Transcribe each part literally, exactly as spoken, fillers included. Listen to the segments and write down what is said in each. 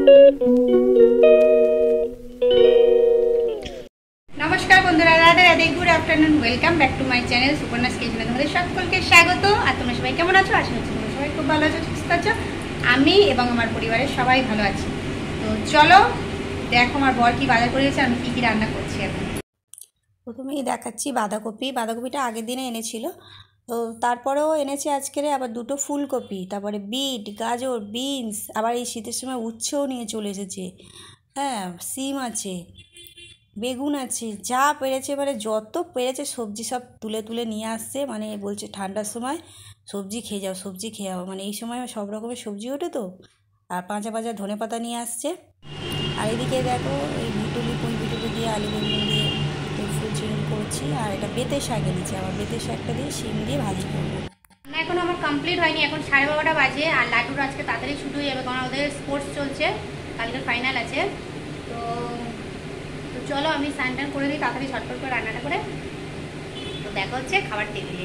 नमस्कार बंधुरा Radhe Radhe good afternoon welcome back to my channel सुपर्नास किचने तुम्हारे सकलके स्वागत। और तुम्हारा सबाई केमन आछो? आशा करछि তোমরা সবাই খুব ভালো আছো, সুস্থ আছো। আমি এবং আমার পরিবারের সবাই ভালো আছি। তো চলো দেখো আমার বর কি বাজার করেছে, আমি কি কি রান্না করছি। এখন প্রথমেই দেখাচ্ছি বাঁধাকপি। বাঁধাকপিটা আগের দিনে এনেছিল, তো তারপরেও এনেছে আজকের আবার দুটো ফুলকপি, তারপরে বিট, গাজর, বিনস, আবার এই শীতের সময় উচ্ছেও নিয়ে চলে এসেছে। হ্যাঁ, সিম আছে, বেগুন আছে, যা পেরেছে মানে যত পেরেছে সবজি সব তুলে তুলে নিয়ে আসছে। মানে বলছে ঠান্ডার সময় সবজি খেয়ে যাও, সবজি খেয়ে যাও। মানে এই সময় সব রকমের সবজি ওঠে তো। আর পাঁচা পাঁচা ধনে পাতা নিয়ে আসছে। আর এদিকে দেখো এই ভিটুলি পুঁই ভিটুলি দিয়ে আলু বেগুন দিয়ে ফুল চিংড়ি করছি। আর এটা বেতে শাক এনেছি, আবার বেতে শাকটা দিয়ে শিম দিয়ে ভাজি করবো। না এখন আমার কমপ্লিট হয়নি, এখন সাড়ে বারোটা বাজে। আর লাড্ডুর আজকে তাড়াতাড়ি ছুটি হয়ে যাবে, কারণ ওদের স্পোর্টস চলছে, কালকে ফাইনাল আছে। তো তো চলো আমি স্নান টান করে দিই তাড়াতাড়ি ঝটপট করে রান্নাটা করে। তো দেখা হচ্ছে খাবার টেবিলে।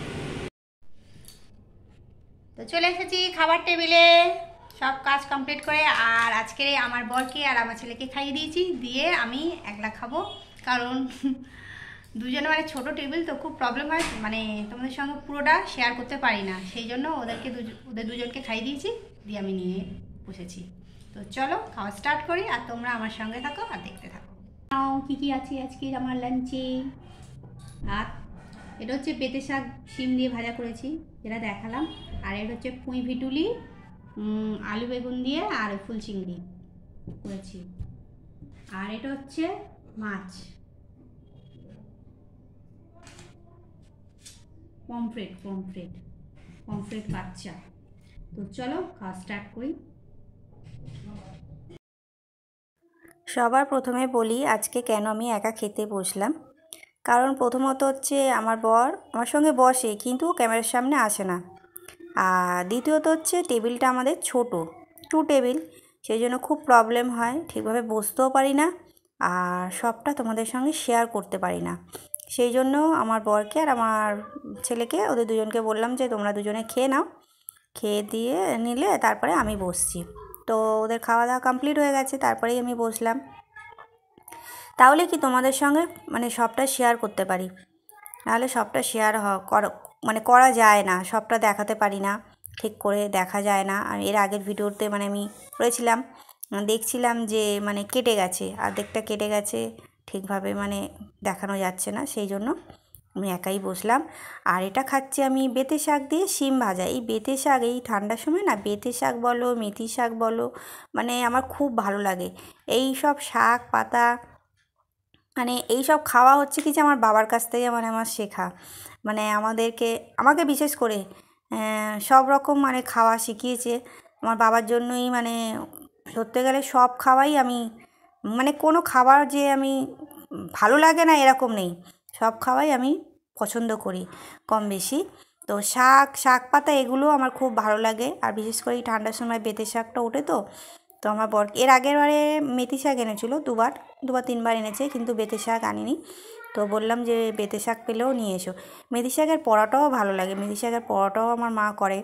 তো চলে এসেছি খাবার টেবিলে সব কাজ কমপ্লিট করে। আর আজকে আমার বরকে আর আমার ছেলেকে খাইয়ে দিয়েছি, দিয়ে আমি একলা খাবো। কারণ দুজনে মানে ছোটো টেবিল তো খুব প্রবলেম হয়, মানে তোমাদের সঙ্গে পুরোটা শেয়ার করতে পারি না। সেই জন্য ওদেরকে ওদের দুজনকে খাইয়ে দিয়েছি, দিয়ে আমি নিয়ে বসেছি। তো চলো খাওয়া স্টার্ট করি, আর তোমরা আমার সঙ্গে থাকো আর দেখতে থাকো। কী কী আছে আজকে আমার লাঞ্চে। আর এটা হচ্ছে পেঁপে শাক শিম দিয়ে ভাজা করেছি, যেটা দেখালাম। আর এটা হচ্ছে পুঁই ভিটুলি আলু বেগুন দিয়ে আর ফুল চিংড়ি করেছি। আর এটা হচ্ছে মাছ, পমফ্রেট পমফ্রেট পমফ্রেট বাচ্চা। তো চলো খাওয়া স্টার্ট করি। সবার প্রথমে বলি আজকে কেন আমি একা খেতে বসলাম। কারণ প্রথমত হচ্ছে আমার বর আমার সঙ্গে বসে, কিন্তু ক্যামেরার সামনে আসে না। আর দ্বিতীয়ত হচ্ছে টেবিলটা আমাদের ছোট, টু টেবিল, সেই জন্য খুব প্রবলেম হয়, ঠিকভাবে বসতেও পারি না, আর সবটা তোমাদের সঙ্গে শেয়ার করতে পারি না। সেই জন্য আমার বরকে আর আমার ছেলেকে, ওদের দুজনকে বললাম যে তোমরা দুজনে খেয়ে নাও, খেয়ে দিয়ে নিলে তারপরে আমি বসছি। তো ওদের খাওয়া দাওয়া কমপ্লিট হয়ে গেছে, তারপরেই আমি বসলাম। তাহলে কি তোমাদের সঙ্গে মানে সবটা শেয়ার করতে পারি, নাহলে সবটা শেয়ার মানে করা যায় না, সবটা দেখাতে পারি না, ঠিক করে দেখা যায় না। আমি এর আগের ভিডিওতে মানে আমি করেছিলাম, দেখছিলাম যে মানে কেটে গেছে, অর্ধেকটা কেটে গেছে, ঠিকভাবে মানে দেখানো যাচ্ছে না। সেই জন্য আমি একাই বসলাম। আর এটা খাচ্ছি আমি বেতে শাক দিয়ে শিম ভাজা। এই বেতে শাক এই ঠান্ডার সময় না, বেতে শাক বলো মেথি শাক বলো, মানে আমার খুব ভালো লাগে এই সব শাক পাতা। মানে এই সব খাওয়া হচ্ছে কি যে আমার বাবার কাছ থেকে মানে আমার শেখা, মানে আমাদেরকে আমাকে বিশেষ করে সব রকম মানে খাওয়া শিখিয়েছে আমার বাবার জন্যই। মানে ধরতে গেলে সব খাওয়াই আমি, মানে কোনো খাবার যে আমি ভালো লাগে না এরকম নেই, সব খাওয়াই আমি পছন্দ করি কম বেশি। তো শাক শাক পাতা এগুলো আমার খুব ভালো লাগে। আর বিশেষ করে এই ঠান্ডার সময় বেতে শাকটা ওঠে তো। তো আমার বর এর আগের বারে মেথি শাক এনেছিল, দুবার দুবার তিনবার এনেছে, কিন্তু বেতে শাক আনিনি। তো বললাম যে বেতে শাক পেলেও নিয়ে এসো। মেথি শাকের পরোটাও ভালো লাগে, মেথি শাকের পরোটাও আমার মা করে,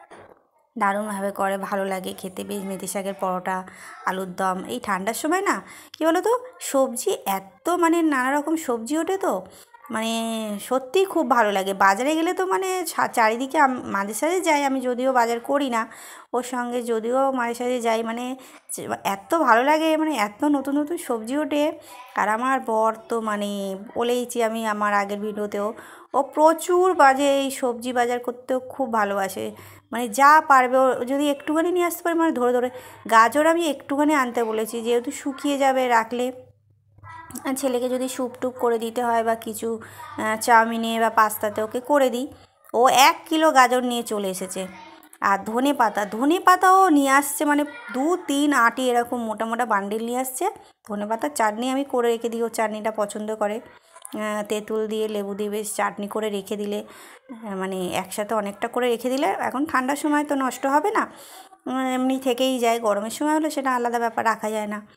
দারুণভাবে করে, ভালো লাগে খেতে বেশ। মেথি শাকের পরোটা, আলুর দম, এই ঠান্ডার সময় না কী বলো তো, সবজি এত মানে নানা রকম সবজি ওঠে তো, মানে সত্যিই খুব ভালো লাগে। বাজারে গেলে তো মানে চারিদিকে মাঝে সাঝে যাই, আমি যদিও বাজার করি না, ওর সঙ্গে যদিও মাঝে সাঝে যাই, মানে এত ভালো লাগে, মানে এত নতুন নতুন সবজি ওঠে। আর আমার বর তো মানে বলেইছি আমি আমার আগের ভিডিওতেও, ও প্রচুর বাজে এই সবজি বাজার করতেও খুব ভালোবাসে। মানে যা পারবে ও যদি একটুখানি নিয়ে আসতে পারে, মানে ধরে ধরে। গাজর আমি একটুখানি আনতে বলেছি, যেহেতু শুকিয়ে যাবে রাখলে, ছেলেকে যদি স্যুপ টুপ করে দিতে হয় বা কিছু চাউমিনে বা পাস্তাতে ওকে করে দিই, ও এক কিলো গাজর নিয়ে চলে এসেছে। আর ধনে পাতা ধনে পাতাও নিয়ে আসছে, মানে দু তিন আটি এরকম মোটা মোটা বান্ডিল নিয়ে আসছে। ধনে পাতার চাটনি আমি করে রেখে দিই, ও চাটনিটা পছন্দ করে, তেঁতুল দিয়ে লেবু দিয়ে বেশ চাটনি করে রেখে দিলে, মানে একসাথে অনেকটা করে রেখে দিলে এখন ঠান্ডার সময় তো নষ্ট হবে না, এমনি থেকেই যায়। গরমের সময় হলে সেটা আলাদা ব্যাপার, রাখা যায় না,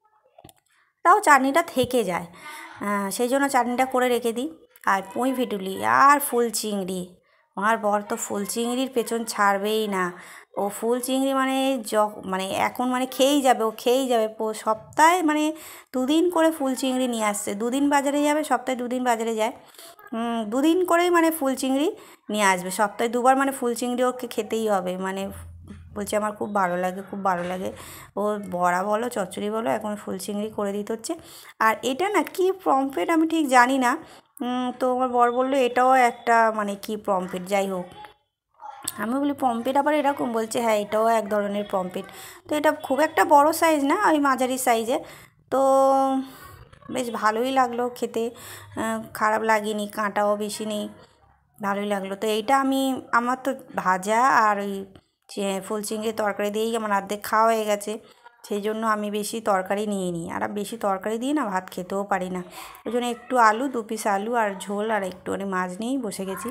তাও চাটনিটা থেকে যায়, সেই জন্য চাটনিটা করে রেখে দিই। আর পুঁই ভিটুলি আর ফুল চিংড়ি, আমার বর তো ফুল চিংড়ির পেছন ছাড়বেই না। ও ফুল চিংড়ি মানে য মানে এখন মানে খেয়েই যাবে, ও খেয়েই যাবে। সপ্তাহে মানে দুদিন করে ফুল চিংড়ি নিয়ে আসছে। দুদিন বাজারে যাবে, সপ্তাহে দুদিন বাজারে যায়। দুদিন করেই মানে ফুল চিংড়ি নিয়ে আসবে, সপ্তাহে দুবার মানে ফুল চিংড়ি ওকে খেতেই হবে। মানে বলছে আমার খুব ভালো লাগে, খুব ভালো লাগে। ও বড়া বলো চচ্চড়ি বলো এখন ফুল চিংড়ি করে দিতে হচ্ছে। আর এটা না কি পমফ্রেট আমি ঠিক জানি না, তো আমার বর বললো এটাও একটা মানে কি পমফ্রেট, যাই হোক। আমি বলি পমফ্রেট আবার এরকম? বলছে হ্যাঁ এটাও এক ধরনের পমফ্রেট। তো এটা খুব একটা বড় সাইজ না, ওই মাঝারি সাইজে। তো বেশ ভালোই লাগলো খেতে, খারাপ লাগেনি, কাঁটাও বেশি নেই, ভালোই লাগলো। তো এইটা আমি আমার তো ভাজা আর ওই ফুল চিংড়ির তরকারি দিয়েই আমার অর্ধেক খাওয়া হয়ে গেছে, সেই জন্য আমি বেশি তরকারি নিয়ে নিই। আর বেশি তরকারি দিয়ে না ভাত খেতেও পারি না, ওই জন্য একটু আলু, দু পিস আলু আর ঝোল আর একটুখানি মাছ নিয়েই বসে গেছি।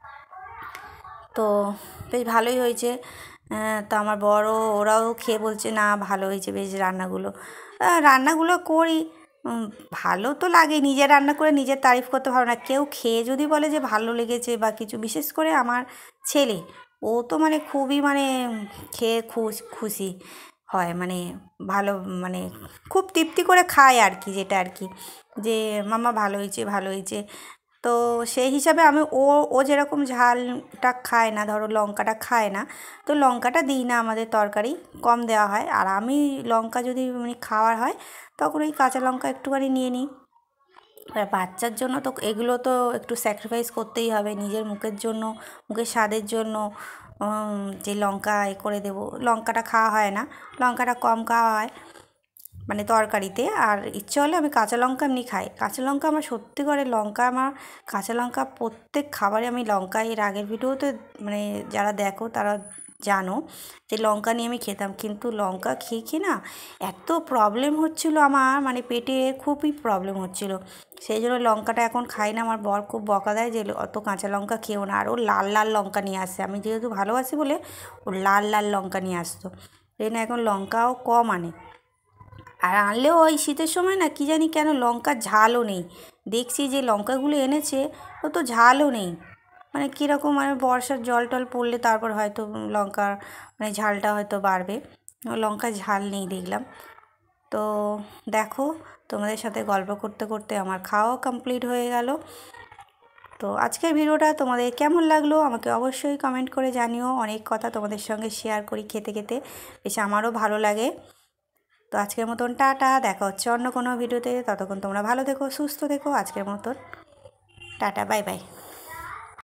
তো বেশ ভালোই হয়েছে। তো আমার বড় ওরাও খেয়ে বলছে না ভালো হয়েছে বেশ রান্নাগুলো। রান্নাগুলো করি, ভালো তো লাগে, নিজে রান্না করে নিজের তারিফ করতে ভালো না, কেউ খেয়ে যদি বলে যে ভালো লেগেছে বা কিছু, বিশেষ করে আমার ছেলে, ও তো মানে খুবই মানে খেয়ে খুশ খুশি হয়, মানে ভালো মানে খুব তৃপ্তি করে খায় আর কি, যেটা আর কি যে মামা ভালো হয়েছে ভালো হয়েছে। তো সেই হিসাবে আমি ও ও যেরকম ঝালটা খায় না, ধরো লঙ্কাটা খায় না, তো লঙ্কাটা দিই না, আমাদের তরকারি কম দেওয়া হয়। আর আমি লঙ্কা যদি মানে খাওয়ার হয় তখন ওই কাঁচা লঙ্কা একটুখানি নিয়ে নিই। আর বাচ্চার জন্য তো এগুলো তো একটু স্যাক্রিফাইস করতেই হবে, নিজের মুখের জন্য, মুখের স্বাদের জন্য, যে লঙ্কা এ করে দেবো। লঙ্কাটা খাওয়া হয় না, লঙ্কাটা কম খাওয়া হয় মানে তরকারিতে। আর ইচ্ছে হলে আমি কাঁচা লঙ্কা এমনি খাই। কাঁচা লঙ্কা আমার সত্যি করে লঙ্কা আমার কাঁচা লঙ্কা প্রত্যেক খাবারে আমি লঙ্কা, এর আগের ভিডিওতে মানে যারা দেখো তারা জানো যে লঙ্কা নিয়ে আমি খেতাম, কিন্তু লঙ্কা খেয়ে খেয়ে না এত প্রবলেম হচ্ছিল আমার, মানে পেটে খুবই প্রবলেম হচ্ছিল, সেই জন্য লঙ্কাটা এখন খাই না। আমার বর খুব বকা দেয় যে অত কাঁচা লঙ্কা খেও না। আর ও লাল লাল লঙ্কা নিয়ে আসে, আমি যেহেতু ভালোবাসি বলে ও লাল লাল লঙ্কা নিয়ে আসতো, এই না এখন লঙ্কাও কম আনে। আর আনলেও ওই শীতের সময় না কি জানি কেন লঙ্কার ঝালও নেই, দেখছি যে লঙ্কাগুলো এনেছে ও তো ঝালও নেই, মানে কীরকম মানে বর্ষার জল টল পড়লে তারপর হয়তো লঙ্কার মানে ঝালটা হয়তো বাড়বে, লঙ্কার ঝাল নেই দেখলাম। তো দেখো তোমাদের সাথে গল্প করতে করতে আমার খাওয়াও কমপ্লিট হয়ে গেল। তো আজকের ভিডিওটা তোমাদের কেমন লাগলো আমাকে অবশ্যই কমেন্ট করে জানিও। অনেক কথা তোমাদের সঙ্গে শেয়ার করি খেতে খেতে, বেশ আমারও ভালো লাগে। তো আজকের মতন টাটা, দেখা হচ্ছে অন্য কোনো ভিডিওতে, ততক্ষণ তোমরা ভালো থেকো, সুস্থ থেকো। আজকের মতন টাটা, বাই বাই।